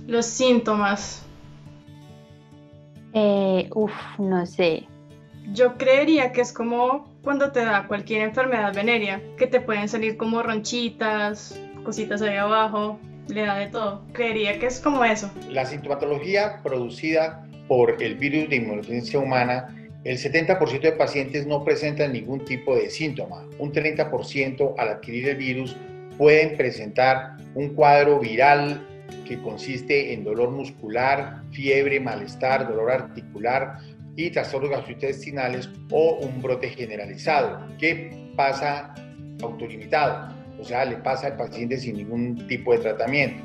Los síntomas. No sé. Yo creería que es como cuando te da cualquier enfermedad venérea, que te pueden salir como ronchitas, cositas ahí abajo, le da de todo. Creería que es como eso. La sintomatología producida por el virus de inmunodeficiencia humana, el 70% de pacientes no presentan ningún tipo de síntoma. Un 30% al adquirir el virus pueden presentar un cuadro viral que consiste en dolor muscular, fiebre, malestar, dolor articular y trastornos gastrointestinales o un brote generalizado que pasa autolimitado, o sea, le pasa al paciente sin ningún tipo de tratamiento.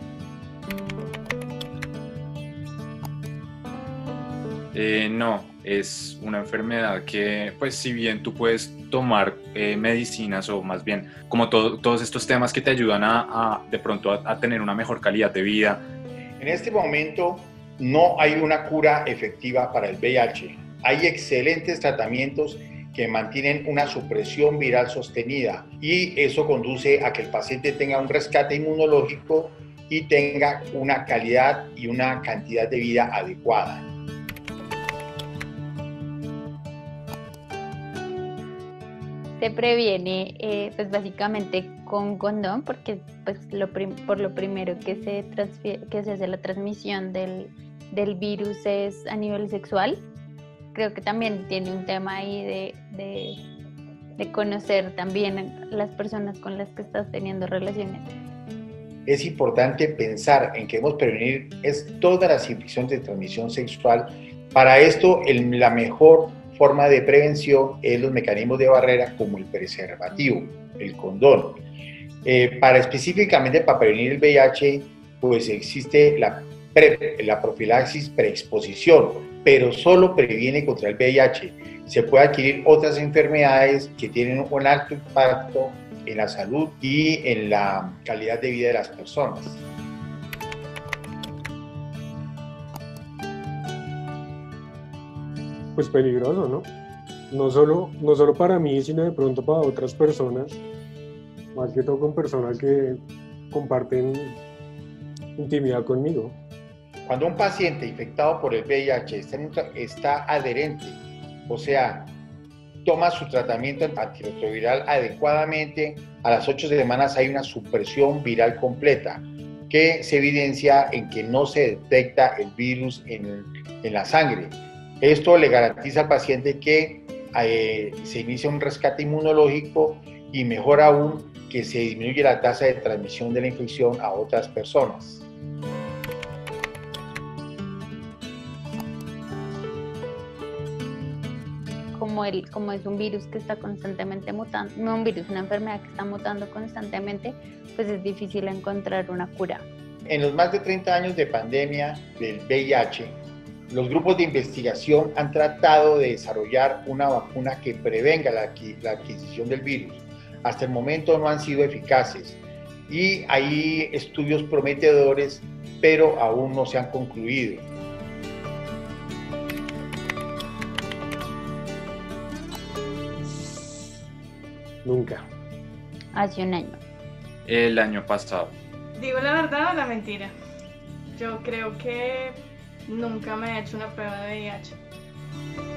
No, es una enfermedad que, pues si bien tú puedes tomar medicinas o más bien como todos estos temas que te ayudan de pronto a tener una mejor calidad de vida. En este momento no hay una cura efectiva para el VIH. Hay excelentes tratamientos que mantienen una supresión viral sostenida y eso conduce a que el paciente tenga un rescate inmunológico y tenga una calidad y una cantidad de vida adecuada. Se previene pues básicamente con condón porque pues por lo primero que se hace la transmisión del virus es a nivel sexual. Creo que también tiene un tema ahí de conocer también las personas con las que estás teniendo relaciones. Es importante pensar en que debemos prevenir todas las infecciones de transmisión sexual. Para esto, la mejor forma de prevención es los mecanismos de barrera como el preservativo, el condón. Específicamente para prevenir el VIH, pues existe la profilaxis preexposición, pero solo previene contra el VIH. Se puede adquirir otras enfermedades que tienen un alto impacto en la salud y en la calidad de vida de las personas. Pues peligroso, ¿no? No solo para mí, sino de pronto para otras personas, más que todo con personas que comparten intimidad conmigo. Cuando un paciente infectado por el VIH está adherente, o sea, toma su tratamiento antirretroviral adecuadamente, a las 8 semanas hay una supresión viral completa que se evidencia en que no se detecta el virus en la sangre. Esto le garantiza al paciente que se inicia un rescate inmunológico y mejor aún que se disminuye la tasa de transmisión de la infección a otras personas. Como es un virus que está constantemente mutando, no un virus, una enfermedad que está mutando constantemente, pues es difícil encontrar una cura. En los más de 30 años de pandemia del VIH, los grupos de investigación han tratado de desarrollar una vacuna que prevenga la adquisición del virus. Hasta el momento no han sido eficaces y hay estudios prometedores, pero aún no se han concluido. Nunca. Hace un año. El año pasado. ¿Digo la verdad o la mentira? Yo creo que nunca me he hecho una prueba de VIH.